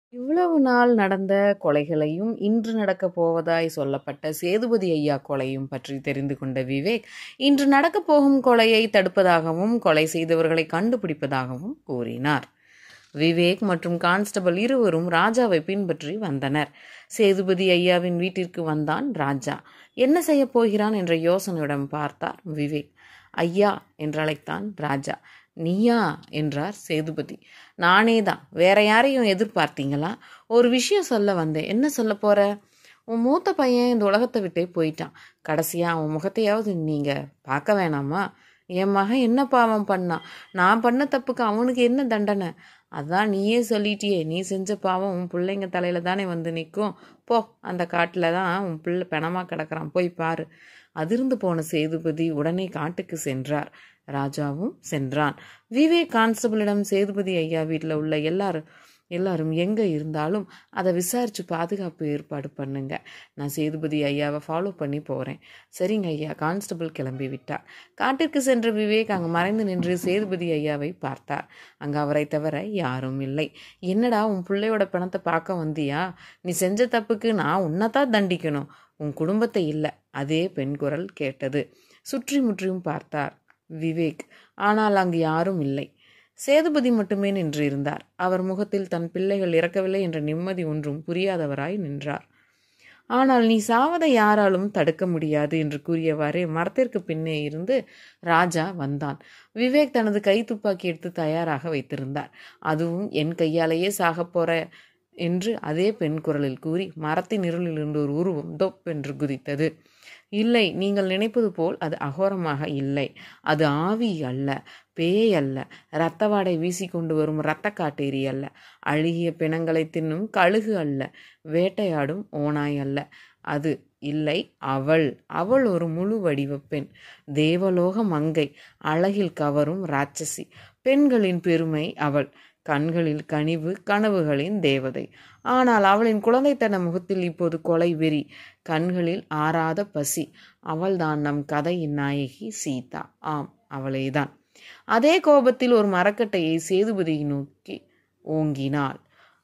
இவ்வளவு நாள் நடந்த கொலைகளையும், இன்று நடக்கப் போவதாய் சொல்லப்பட்ட சேதுபதி ஐயா கொலையும் பற்றி தெரிந்து கொண்ட விவேக், இன்று நடக்கப் போகும் கொலையை தடுப்பதாகவும், கொலை செய்தவர்களை கண்டுபிடிப்பதாகவும் கூறினார். விவேக் மற்றும் கான்ஸ்டபிள் இருவரும் ராஜாவை பின்பற்றி வந்தனர். சேதுபதி ஐயாவின் வீட்டிற்கு வந்தான் ராஜா. என்ன செய்ய போகிறான் என்ற யோசனையுடன் பார்த்தார் விவேக். ஐயா என்றழைத்தான் ராஜா. நீயா என்றார் சேதுபதி. நானேதான். வேற யாரையும் எதிர்பார்த்தீங்களா? ஒரு விஷயம் சொல்ல வந்தேன். என்ன சொல்ல போற? உன் மூத்த பையன் இந்த உலகத்தை விட்டே போயிட்டான். கடைசியா அவன் முகத்தையாவது நீங்க பார்க்க வேணாமா? என் மகன் என்ன பாவம் பண்ணான்? நான் பண்ண தப்புக்கு அவனுக்கு என்ன தண்டனை? அதான் நீயே சொல்லிட்டியே, நீ செஞ்ச பாவம் உன் பிள்ளைங்க தலையில தானே வந்து நிற்கும். போ, அந்த காட்டுல தான் உன் பிள்ளை பிணமா கிடக்குறான், போய் பாரு. அதிர்ந்து போன சேதுபதி உடனே காட்டுக்கு சென்றார். ராஜாவும் சென்றான். விவேக் கான்ஸ்டபிளிடம் சேதுபதி ஐயா வீட்டில் உள்ள எல்லாரும் எங்கே இருந்தாலும் அதை விசாரித்து பாதுகாப்பு ஏற்பாடு பண்ணுங்க. நான் சேதுபதி ஐயாவை ஃபாலோ பண்ணி போகிறேன். சரிங்க ஐயா. கான்ஸ்டபிள் கிளம்பி விட்டார். காட்டிற்கு சென்ற விவேக் அங்கு மறைந்து நின்று சேதுபதி ஐயாவை பார்த்தார். அங்கே அவரை தவிர யாரும் இல்லை. என்னடா, உன் பிள்ளையோட பணத்தை பார்க்க வந்தியா? நீ செஞ்ச தப்புக்கு நான் உன்னைத்தான் தண்டிக்கணும், உன் குடும்பத்தை இல்லை. அதே பெண் குரல் கேட்டது. சுற்றி முற்றியும் பார்த்தார் விவேக். ஆனால் அங்கு யாரும் இல்லை. சேதுபதி மட்டுமே நின்று இருந்தார். அவர் முகத்தில் தன் பிள்ளைகள் இறக்கவில்லை என்ற நிம்மதி ஒன்றும் புரியாதவராய் நின்றார். ஆனால் நீ சாவதை யாராலும் தடுக்க முடியாது என்று கூறியவாறே மரத்திற்கு பின்னே இருந்து ராஜா வந்தான். விவேக் தனது கை துப்பாக்கி எடுத்து தயாராக வைத்திருந்தார். அதுவும் என் கையாலேயே சாகப் போற என்று அதே பெண் குரலில் கூறி மரத்தின் இருளிலிருந்து ஒரு உருவம் தொப் என்று குதித்தது. இல்லை, நீங்கள் நினைப்பது போல் அது அகோரமாக இல்லை. அது ஆவி அல்ல, பேய் அல்ல, இரத்த வாடை வீசிக்கொண்டு வரும் இரத்த காட்டேரி அல்ல, அழுகிய பிணங்களை தின்னும் கழுகு அல்ல, வேட்டையாடும் ஓநாய் அல்ல. அது இல்லை, அவள் ஒரு முழு வடிவ பெண், தேவலோக மங்கை, அழகில் கவரும் ராட்சசி, பெண்களின் பெருமை அவள், கண்களில் கனிவு, கனவுகளின் தேவதை. ஆனால் அவளின் குழந்தைத்தன முகத்தில் இப்போது கொலை வெறி, கண்களில் ஆறாத பசி. அவள்தான் நம் கதையின் நாயகி சீதா. ஆம், அவளேதான். அதே கோபத்தில் ஒரு மரக்கட்டையை சேதுபதியை நோக்கி ஓங்கினாள்.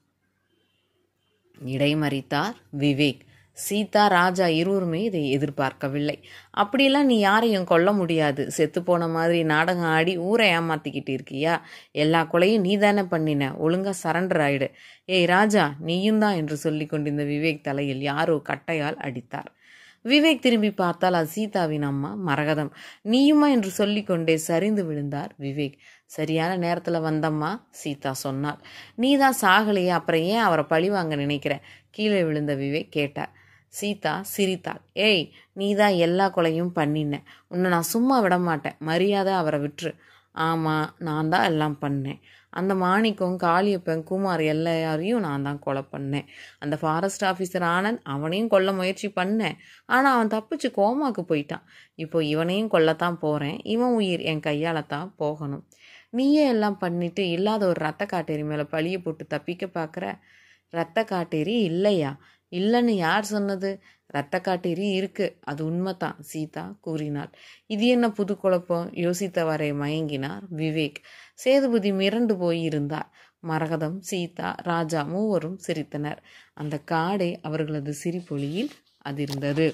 இடைமறித்தார் விவேக். சீதா, ராஜா இருவருமே இதை எதிர்பார்க்கவில்லை. அப்படியெல்லாம் நீ யாரையும் கொல்ல முடியாது. செத்து போன மாதிரி நாடகம் ஆடி ஊரை ஏமாத்திக்கிட்டு இருக்கியா? எல்லா கொலையும் நீ தானே பண்ணின. ஒழுங்கா சரண்டர் ஆயிடு. ஏய் ராஜா, நீயும் தான் என்று சொல்லி கொண்டிருந்த விவேக் தலையில் யாரோ கட்டையால் அடித்தார். விவேக் திரும்பி பார்த்தால் அது சீதாவின் அம்மா மரகதம். நீயுமா என்று சொல்லிக்கொண்டே சரிந்து விழுந்தார் விவேக். சரியான நேரத்துல வந்தம்மா, சீதா சொன்னாள். நீதான் சாகலையே, அப்புறம் ஏன் அவரை பழி வாங்க நினைக்கிற? கீழே விழுந்த விவேக் கேட்டார். சீதா சிரித்தாள். ஏய், நீதான் எல்லா கொலையும் பண்ணின. உன்னை நான் சும்மா விட மாட்டேன். மரியாதை அவரை விட்டுரு. ஆமா, நான் தான் எல்லாம் பண்ணேன். அந்த மாணிக்கம், காளியப்பன், குமார் எல்லாரையும் நான் தான் கொலை பண்ணேன். அந்த ஃபாரஸ்ட் ஆஃபீஸர் ஆனந்த், அவனையும் கொல்ல முயற்சி பண்ணேன். ஆனால் அவன் தப்பிச்சு கோமாக்கு போயிட்டான். இப்போ இவனையும் கொல்லத்தான் போகிறேன். இவன் உயிர் என் கையால் தான் போகணும். நீயே எல்லாம் பண்ணிட்டு இல்லாத ஒரு ரத்த காட்டேரி மேலே பழிய போட்டு தப்பிக்க பார்க்குற. ரத்த காட்டேரி இல்லையா? இல்லைன்னு யார் சொன்னது? இரத்த காட்டேரி இருக்கு, அது உண்மைதான், சீதா கூறினாள். இது என்ன புது குழப்பம்? யோசித்தவரை மயங்கினார் விவேக். சேதுபதி மிரண்டு போயிருந்தார். மரகதம், சீதா, ராஜா மூவரும் சிரித்தனர். அந்த காடே அவர்களது சிரிப்பொலியில் அதிர்ந்தது.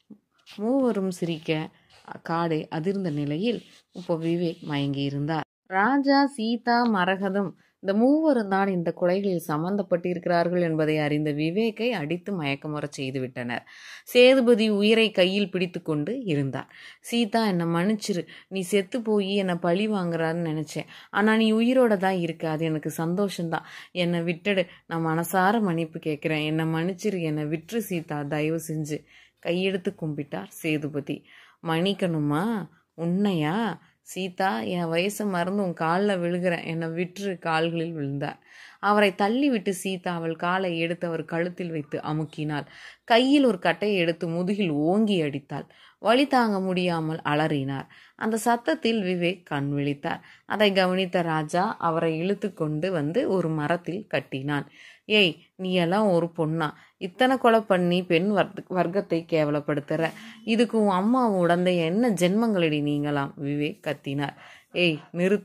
மூவரும் சிரிக்க காடே அதிர்ந்த நிலையில் இப்போ விவேக் மயங்கியிருந்தார். ராஜா, சீதா, மரகதம் இந்த மூவரும் தான் இந்த கொலைகளில் சம்பந்தப்பட்டிருக்கிறார்கள் என்பதை அறிந்த விவேக்கை அடித்து மயக்கமுறச் செய்துவிட்டனர். சேதுபதி உயிரை கையில் பிடித்து கொண்டு இருந்தார். சீதா, என்னை மன்னிச்சிரு. நீ செத்து போய் என்னை பழி வாங்குறான்னு நினைச்சேன். ஆனால் நீ உயிரோட தான் இருக்க, அது எனக்கு சந்தோஷம்தான். என்னை விட்டுடு. நான் மனசார மன்னிப்பு கேட்குறேன். என்னை மன்னிச்சிரு. என்னை விட்டுரு சீதா, தயவு செஞ்சு. கையெடுத்து கும்பிட்டார் சேதுபதி. மன்னிக்கணுமா? உன்னையா? சீதா, என் வயசை மறந்து உன் காலில் விழுகிறேன், என்னை விற்று கால்களில் விழுந்தார். அவரை தள்ளி விட்டு சீதா அவள் காலை எடுத்து அவர் கழுத்தில் வைத்து அமுக்கினாள். கையில் ஒரு கட்டையை எடுத்து முதுகில் ஓங்கி அடித்தாள். வலி தாங்க முடியாமல் அலறினார். அந்த சத்தத்தில் விவேக் கண் விழித்தார். அதை கவனித்த ராஜா அவரை இழுத்து கொண்டு வந்து ஒரு மரத்தில் கட்டினான். ஏய், நீ எல்லாம் ஒரு பொண்ணா? இத்தனை கொலை பண்ணி பெண் வர்க்கத்தை கேவலப்படுத்துற. இதுக்கு உன் அம்மாவும் உடந்தை என்ன ஜென்மங்களடி நீங்களாம்? விவேக் கத்தினார். ஏய் நிறுத்து.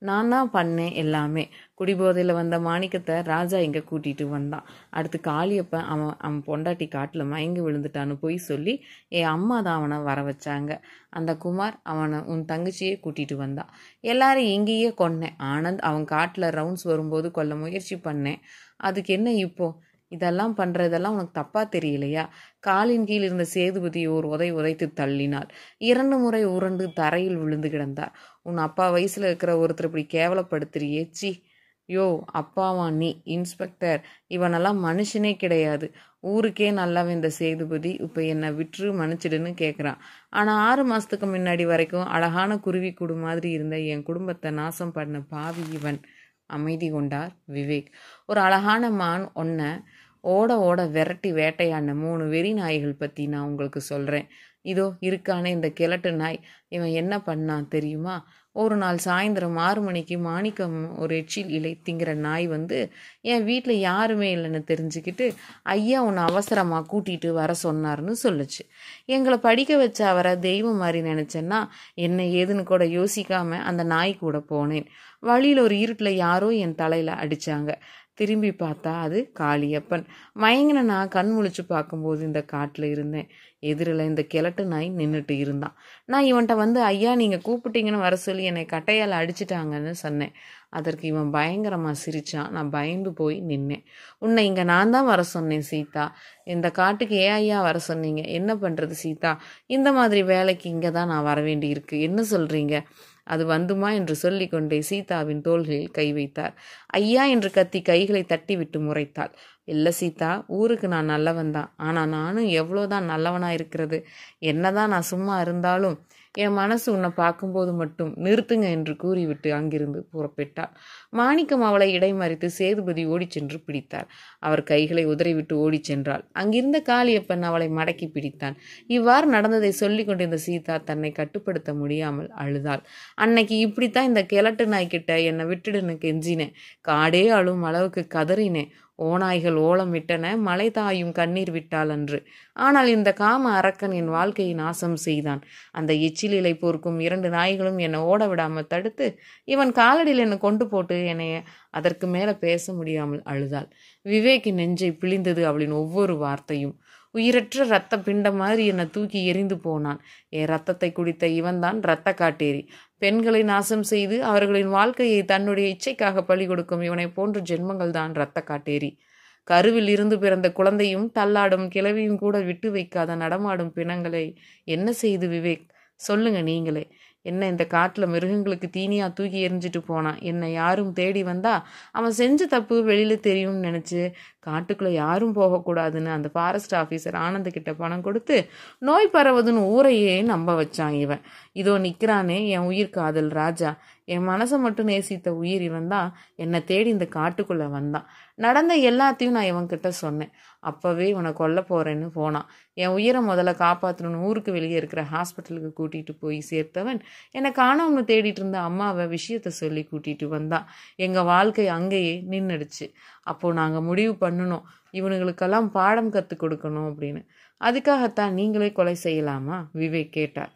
நான் தான் பண்ணேன் எல்லாமே. குடிபோதையில் வந்த மாணிக்கத்தை ராஜா இங்கே கூட்டிகிட்டு வந்தான். அடுத்து காளியப்பன் அவன் பொண்டாட்டி காட்டில் மயங்கி விழுந்துட்டான்னு போய் சொல்லி என் அம்மா தான் அவனை வர வச்சாங்க. அந்த குமார் அவனை உன் தங்கச்சியே கூட்டிகிட்டு வந்தான். எல்லாரும் இங்கேயே கொன்னேன். ஆனந்த் அவன் காட்டில் ரவுண்ட்ஸ் வரும்போது கொல்ல முயற்சி பண்ணேன். அதுக்கு என்ன இப்போ? இதெல்லாம் பண்ணுறதெல்லாம் உனக்கு தப்பாக தெரியலையா? காலின் கீழ் இருந்த சேதுபதி ஒரு உதைத்து தள்ளினாள். 2 முறை உருண்டு தரையில் விழுந்து கிடந்தார். உன் அப்பா வயசில் இருக்கிற ஒருத்தர் இப்படி கேவலப்படுத்துறியே, சி! யோ, அப்பாவா நீ? இன்ஸ்பெக்டர், இவனெல்லாம் மனுஷனே கிடையாது. ஊருக்கே நல்லவன் இந்த சேதுபதி. இப்போ என்னை விற்று மன்னிச்சிடுன்னு கேட்குறான். ஆனால் 6 மாதத்துக்கு முன்னாடி வரைக்கும் அழகான குருவி கூடு மாதிரி இருந்த என் குடும்பத்தை நாசம் பண்ண பாவி இவன். அமைதி கொண்டார் விவேக். ஒரு அழகான மான் ஒன்றை ஓட ஓட விரட்டி வேட்டையாடின 3 வெறி நாய்கள் பற்றி நான் உங்களுக்கு சொல்கிறேன். இதோ இருக்கானே இந்த கிழட்டு நாய். இவன் என்ன பண்ணான் தெரியுமா? ஒரு நாள் சாயந்தரம் 6 மணிக்கு மாணிக்கம் ஒரு எச்சில் இலை திங்கிற நாய் வந்து என் வீட்டில் யாருமே இல்லைன்னு தெரிஞ்சுக்கிட்டு ஐயா உன்னை அவசரமாக கூட்டிகிட்டு வர சொன்னார்னு சொல்லுச்சு. எங்களை படிக்க வச்ச அவரை தெய்வம் மாதிரி நினச்சேன்னா என்ன ஏதுன்னு கூட யோசிக்காம அந்த நாய் கூட போனேன். வழியில் ஒரு இருட்டில் யாரோ என் தலையில் அடித்தாங்க. திரும்பி பார்த்தா அது காளியப்பன். மயங்கின நான் கண் முழிச்சு பார்க்கும்போது இந்த காட்டில் இருந்தேன். எதிரில் இந்த கிழட்டு நாய் நின்றுட்டு இருந்தான். நான் இவன்கிட்ட வந்து ஐயா நீங்கள் கூப்பிட்டீங்கன்னு வர சொல்லி என்னை கட்டையால் அடிச்சிட்டாங்கன்னு சொன்னேன். அதற்கு இவன் பயங்கரமாக சிரித்தான். நான் பயந்து போய் நின்னேன். உன்னை இங்கே நான் தான் வர சொன்னேன் சீதா. இந்த காட்டுக்கு ஏன் ஐயா வர சொன்னீங்க? என்ன பண்ணுறது சீதா? இந்த மாதிரி வேலைக்கு இங்கே தான் நான் வர வேண்டி இருக்கு. என்ன சொல்கிறீங்க? அது வந்துமா என்று சொல்லிக்கொண்டே சீதாவின் தோள்களில் கை வைத்தார். ஐயா என்று கத்தி கைகளை தட்டி விட்டு முறைத்தாள். இல்லை சீதா, ஊருக்கு நான் நல்லவன் தான். ஆனால் நானும் எவ்வளோதான் நல்லவனா இருக்கிறது. என்னதான் நான் சும்மா இருந்தாலும் என் மனசு உன்னை பார்க்கும்போது மட்டும் நிறுத்துங்க என்று கூறிவிட்டு அங்கிருந்து புறப்பட்டாள். மாணிக்கம் அவளை இடைமறித்து சேதுபதி ஓடிச் சென்று பிடித்தார். அவர் கைகளை உதறிவிட்டு ஓடிச் சென்றாள். அங்கிருந்த காளியப்பன் அவளை மடக்கி பிடித்தான். இவ்வாறு நடந்ததை சொல்லிக் கொண்டிருந்த சீதா தன்னை கட்டுப்படுத்த முடியாமல் அழுதாள். அன்னைக்கு இப்படித்தான் இந்த கிழட்டு நாய்கிட்ட என்னை விட்டுடுன்னு கெஞ்சினேன். காடே அழும் அளவுக்கு கதறினேன். ஓநாய்கள் ஓலம் விட்டன, மலை தாயும் கண்ணீர் விட்டாள் அன்று. ஆனால் இந்த காம அரக்கன் என் வாழ்க்கையை நாசம் செய்தான். அந்த எச்சிலிலை பொறுக்கும் 2 நாய்களும் என்னை ஓட விடாமல் தடுத்து இவன் காலடியில் என்னை கொண்டு போட்டு என்னை அதற்கு மேலே பேச முடியாமல் அழுதாள். விவேக்கின் நெஞ்சை பிழிந்தது அவளின் ஒவ்வொரு வார்த்தையும். உயிரற்ற இரத்த பிண்டம் மாதிரி என்னை தூக்கி எரிந்து போனான். என் ரத்தத்தை குடித்த இவன்தான் இரத்த காட்டேரி. பெண்களை நாசம் செய்து அவர்களின் வாழ்க்கையை தன்னுடைய இச்சைக்காக பலி கொடுக்கும் இவனை போன்ற ஜென்மங்கள் தான் இரத்த காட்டேரி. கருவில் இருந்து பிறந்த குழந்தையும் தள்ளாடும் கிழவியும் கூட விட்டு வைக்காத நடமாடும் பிணங்களை என்ன செய்து விவேக்? சொல்லுங்க நீங்களே. என்ன இந்த காட்டில் மிருகங்களுக்கு தீனியாக தூக்கி எரிஞ்சிட்டு போனான். என்னை யாரும் தேடி வந்தா அவன் செஞ்ச தப்பு வெளியில் தெரியும்னு நினச்சி காட்டுக்குள்ளே யாரும் போகக்கூடாதுன்னு அந்த ஃபாரஸ்ட் ஆஃபீஸர் ஆனந்தக்கிட்ட பணம் கொடுத்து நோய் பரவுதுன்னு ஊரையே நம்ப வச்சான் இவன். இதோ நிற்கிறானே என் உயிர் காதல் ராஜா. என் மனசை மட்டும் நேசித்த உயிர் இவன் தான் என்னை தேடி இந்த காட்டுக்குள்ளே வந்தான். நடந்த எல்லாத்தையும் நான் இவன்கிட்ட சொன்னேன். அப்போவே இவனை கொல்ல போகிறேன்னு போனான். என் உயிரை முதல்ல காப்பாற்றணும்னு ஊருக்கு வெளியே இருக்கிற ஹாஸ்பிட்டலுக்கு கூட்டிகிட்டு போய் சேர்த்தவன் என்னை காணோம்னு தேடிட்டு இருந்த அம்மாவை விஷயத்த சொல்லி கூட்டிகிட்டு வந்தான். எங்கள் வாழ்க்கை அங்கேயே நின்றுடுச்சு. அப்போது நாங்கள் முடிவு பண்ணணும், இவனுங்களுக்கெல்லாம் பாடம் கற்றுக் கொடுக்கணும் அப்படின்னு. அதுக்காகத்தான் நீங்களே கொலை செய்யலாமா? விவேக் கேட்டார்.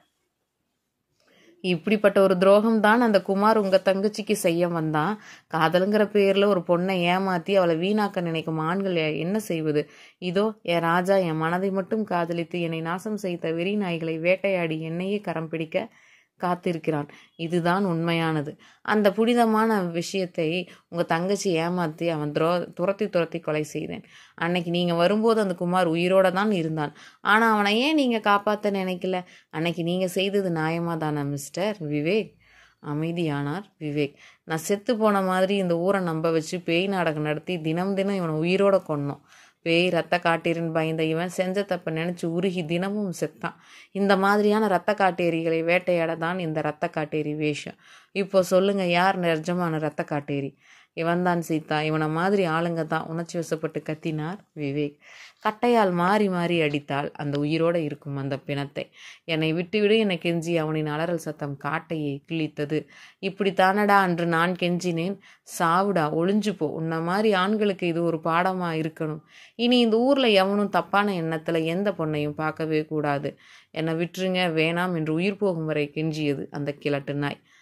இப்படிப்பட்ட ஒரு துரோகம் தான் அந்த குமார் உங்கள் தங்கச்சிக்கு செய்ய வந்தான். காதலுங்கிற பேரில் ஒரு பொண்ணை ஏமாற்றி அவளை வீணாக்க நினைக்கும் ஆண்கள் என்ன செய்வது? இதோ என் ராஜா என் மனதை மட்டும் காதலித்து என்னை நாசம் செய்த வெறி நாய்களை வேட்டையாடி என்னையே கரம் பிடிக்க காத்திருக்கிறான். இதுதான் உண்மையானது. அந்த புனிதமான விஷயத்தை உங்கள் தங்கச்சி ஏமாற்றி அவன் துரத்தி கொலை செய்தேன். அன்னைக்கு நீங்கள் வரும்போது அந்த குமார் உயிரோடு தான் இருந்தான். ஆனால் அவனை ஏன் நீங்கள் காப்பாற்ற நினைக்கல? அன்னைக்கு நீங்கள் செய்தது நியாயமாக தானே மிஸ்டர் விவேக்? அமைதியானார் விவேக். நான் செத்து போன மாதிரி இந்த ஊரை நம்ப வச்சு பேய் நாடகம் நடத்தி தினம் இவனை உயிரோட கொன்னோம். பேய் ரத்த காட்டேரின்னு பயந்த இவன் செஞ்ச தப்ப நினச்சி உருகி தினமும் செத்தான். இந்த மாதிரியான ரத்த காட்டேரிகளை வேட்டையாட தான் இந்த ரத்த காட்டேரி வேஷம். இப்போ சொல்லுங்க, யார் நிஜமான ரத்த காட்டேரி? இவன் தான் சீதா. இவனை மாதிரி ஆளுங்க தான் உணர்ச்சி வசப்பட்டு கத்தினார் விவேக். கட்டையால் மாறி மாறி அடித்தாள் அந்த உயிரோடு இருக்கும் அந்த பிணத்தை. என்னை விட்டுவிடு என கெஞ்சி அவனின் அலறல் சத்தம் காட்டையை கிழித்தது. இப்படி தானடா அன்று நான் கெஞ்சினேன். சாவுடா, ஒளிஞ்சு போ. உன்ன மாதிரி ஆண்களுக்கு இது ஒரு பாடமா இருக்கணும். இனி இந்த ஊர்ல எவனும் தப்பான எண்ணத்துல எந்த பொண்ணையும் பார்க்கவே கூடாது. என்னை விட்டுருங்க, வேணாம் என்று உயிர் போகும் வரை கெஞ்சியது அந்த கிழட்டு நாய்.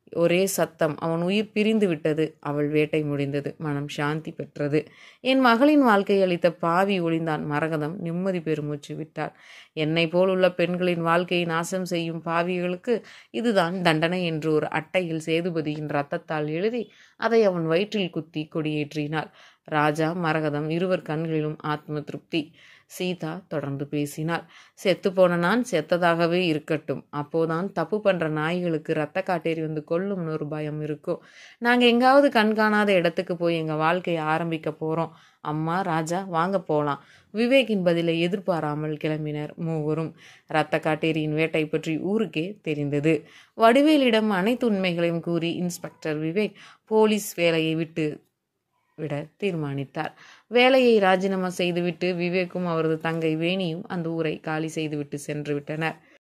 ஒரே சத்தம். அவன் உயிர் பிரிந்து விட்டது. அவள் வேட்டை முடிந்தது. மனம் சாந்தி பெற்றது. என் மகளின் வாழ்க்கை அளித்த பாவி ஒளிந்தான். மரகதம் நிம்மதி பெருமூச்சு விட்டாள். என்னை போல் உள்ள பெண்களின் வாழ்க்கையை நாசம் செய்யும் பாவிகளுக்கு இதுதான் தண்டனை என்று ஒரு அட்டையில் சேதுபதியின் இரத்தத்தால் எழுதி அதை அவன் வயிற்றில் குத்தி கொடியேற்றினாள். ராஜா, மரகதம் இருவர் கண்களிலும் ஆத்ம திருப்தி. சீதா தொடர்ந்து பேசினாள். செத்துப்போன நான் செத்ததாகவே இருக்கட்டும். அப்போதான் தப்பு பண்ற நாய்களுக்கு ரத்த காட்டேறி வந்து கொல்லும்னு ஒரு பயம் இருக்கும். நாங்க எங்காவது கண்காணாத இடத்துக்கு போய் எங்க வாழ்க்கையை ஆரம்பிக்க போறோம். அம்மா, ராஜா, வாங்க போலாம். விவேக்கின் பதிலை எதிர்பாராமல் கிளம்பினர் மூவரும். இரத்த காட்டேரியின் வேட்டை பற்றி ஊருக்கே தெரிந்தது. வடிவேலிடம் அனைத்து உண்மைகளையும் கூறி இன்ஸ்பெக்டர் விவேக் போலீஸ் வேலையை விட தீர்மானித்தார். வேலையை ராஜினாமா செய்துவிட்டு விவேக்கும் அவரது தங்கை வேணியும் அந்த ஊரை காலி செய்துவிட்டு சென்று விட்டனர்.